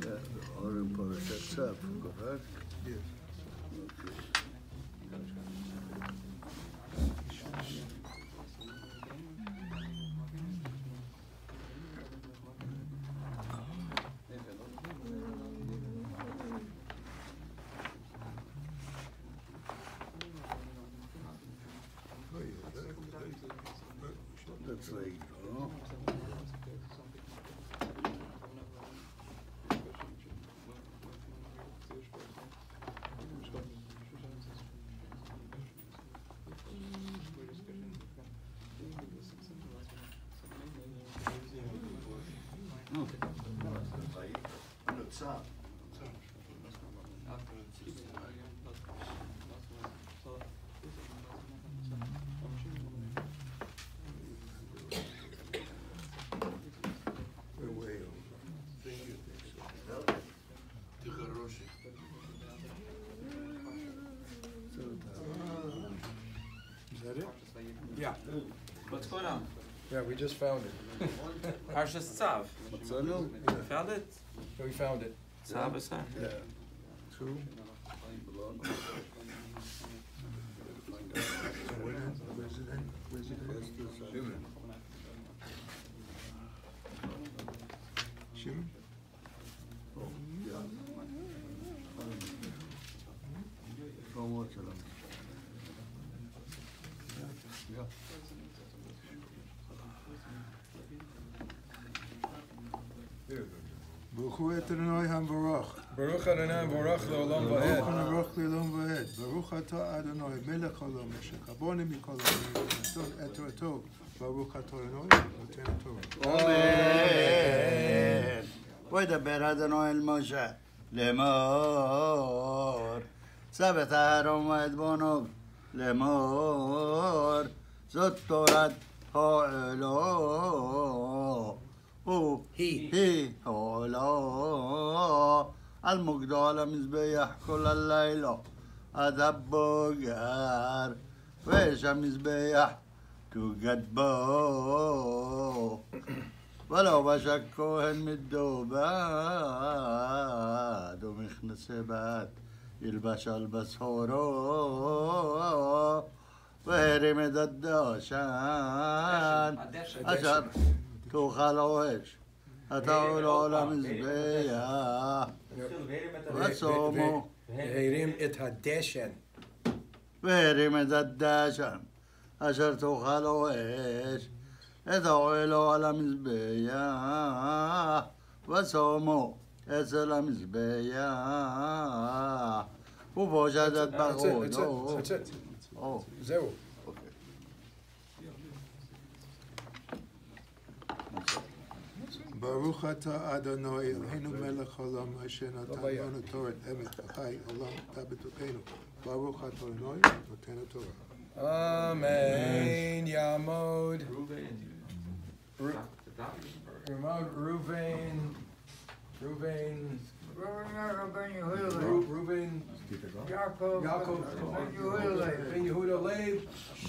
Or in Parashat Tzav, correct? Yes. Okay. That's right, no? Tzav. We're way over. Is that it? Yeah. What's going on? Yeah, we just found it. Parshas Tzav. Matzanu? You found it? Yeah, we found it. Tzav is there. Yeah. Two. So where's it in? Where's it in? Shimon? From what, Salam? Yeah. Baruch hu et Adonai hamvarach. Baruch Adonai Baruch Le'olam Baruch Va'ed. hamvarach le'olam va'ed. Baruch atah Adonai melech haolam asher chaboni mikol ha'olam et torato. Baruch atah Adonai noten Torah. Amen. וידבר אדוני אל משה לאמור צוות אהרון ואת בנו לאמור זאת תורת העולה היא העולה על מוגדל המזבח כל הלילה עד הבוקר ויש המזבח תוגד בו ولو بشك كوهن مدوبات ومخنسة بات يلبش البسورو وهرم الداشان أشر توخلوش أتعولوا لمزبيا وصوموا Heirim et hadeshen. وهرم الداشان أشر توخلوش ادعوا على مزبيا وصوموا أسل مزبيا وفوجدت That's it, that's بغولو it, that's it. Oh, Zero. okay. Baruch atah Adonai Eloheinu melech haolam asher natan banu Torah emet v'chai olam tabetokenu. Baruch atah Adonai noten Torah. Amen. Yamod. Ramad Ruvain. Ruvain. Ruvain. Yaakov Yaakov. Ben Yehuda Leib. Ben Yehuda Leib.